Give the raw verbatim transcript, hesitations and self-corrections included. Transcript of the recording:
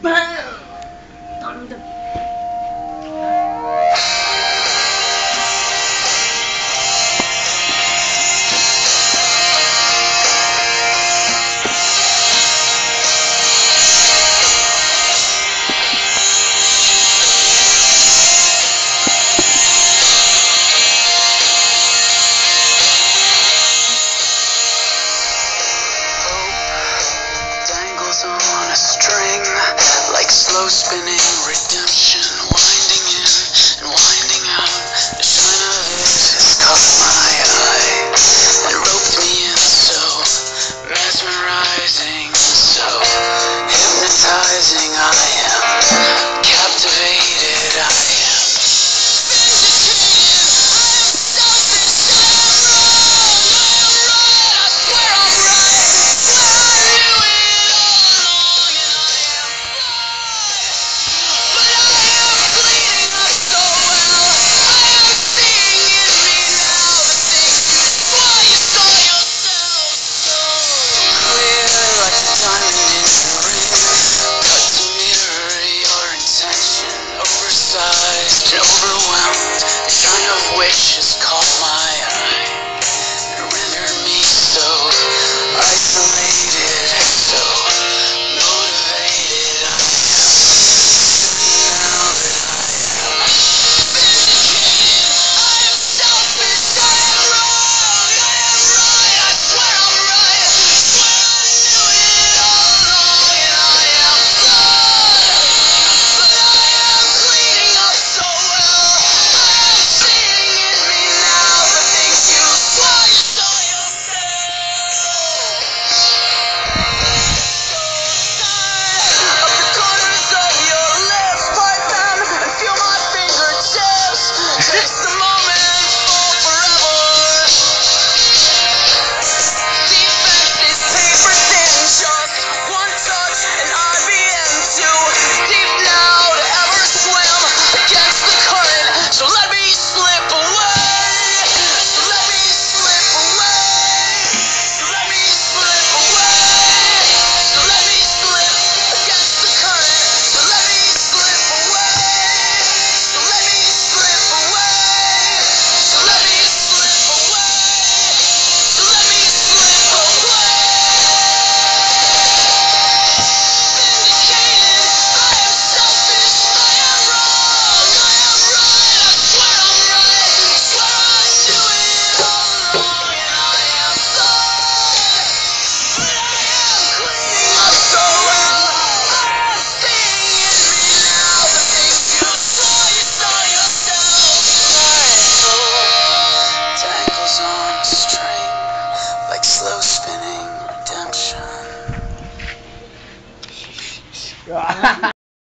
Bam! Thunder. On a string, like slow spinning redemption, winding in and winding out. The shine of it has caught my eye and roped me in, so mesmerizing, so hypnotizing. I am captivated. I am. Overwhelmed, the shine of which has caught my eye and rendered me so isolated, so motivated. I am certain now that I am vindicated. I am selfish, I am wrong, I am right, I swear I'm right, I swear I knew it all along, and I am flawed, but I am cleaning up so slow spinning redemption.